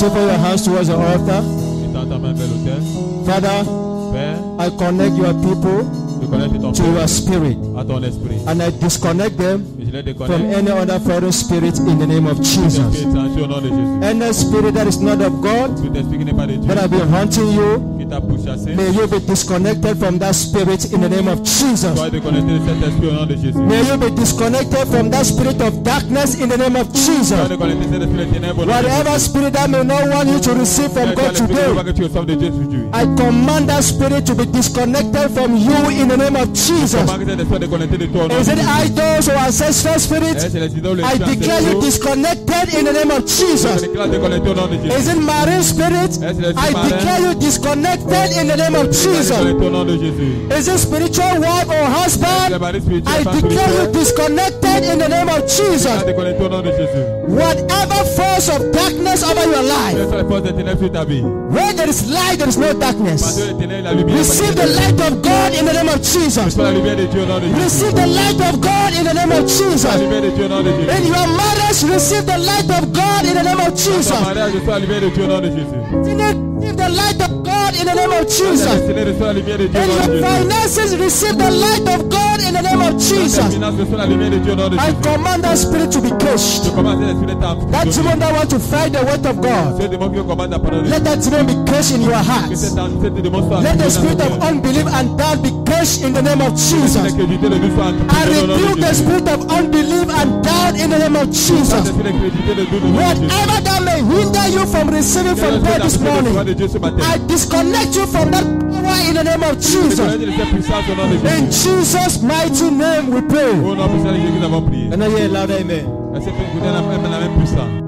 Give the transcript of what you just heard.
Stretch your hands towards the altar. Étends ta main vers l'autel. Father, Père, I connect your people je connecte ton to peuple your spirit, à ton esprit. and I disconnect them Et je les from déconnecte. any other foreign spirit in the name of Tout Jesus. esprit étranger au nom de Jésus. Any spirit that is not of God, Tout esprit qui n'est pas de Dieu, that have been haunting you, qui t'a pourchassé, may you be disconnected from that spirit in the name of Jesus. sois déconnecté de cet esprit au nom de Jésus. May you be disconnected from that spirit of darkness in the name of Sois Jesus. déconnecté de cet esprit de ténèbres au nom de Whatever Jésus. spirit that may not want you to receive from God today, Que tu reçoives de Dieu aujourd'hui. I command that spirit to be disconnected from you in the name of Jesus. Comment que cet esprit est déconnecté de toi au nom de Is it Jésus. idols or ancestral spirits? C'est les idoles, les I esprits declare you ancestraux. disconnected in the name of Je Jesus. déclare déconnecté au nom de Jésus. Is it marine spirit? I declare you disconnected in the name of Jesus. Déconnecté au nom de Jésus. Is it spiritual wife or Les husband? maris spirituels, I femmes declare you spirituelles. disconnected in the name of Jesus. Déconnecté au nom de Jésus. Whatever force of darkness over your life, Quelles sont les forces des ténèbres sur ta vie? where there is light, there is no Parce darkness. que les ténèbres, la lumière. Receive the light of God in the name of Jesus. Reçois la lumière de Dieu au nom de Jésus. Receive the light of God in the name of La Jesus. lumière de Dieu au nom de Jésus. In your marriage, receive the light of God in the name of Dans Jesus. ton mariage, reçois la lumière de Dieu au nom de Jésus. Receive the light of God in the name of Dans ta Jesus. destinée, reçois la lumière de Dieu In au nom de your Jésus. finances, receive the light of God in the name of Dans tes Jesus. finances, reçois la lumière de Dieu au nom de I Jésus. command that spirit to be Je cursed. commande à l'esprit d'être That demon that want to fight the word of God, Ce démon qui commande à parole de Dieu. let that demon be cursed in your Que heart. cet démon soit Let the dans spirit ton of cœur. unbelief and doubt be cursed in the name of Jesus. L'incrédulité, le doute soit I entré au nom rebuke de the Jésus. spirit of unbelief and doubt in the name of Jesus. L'esprit d'incrédulité, le doute au nom de Jésus. Whatever that may hinder you from receiving from God this morning, de Dieu ce matin. I disconnect you from that power in the name of Jesus. Déconnecte de cette puissance au nom de In Jésus. Jesus' mighty name we pray. Au nom puissant de Jésus, nous avons prié. Can I hear a loud amen? Est-ce que vous avez la même puissance?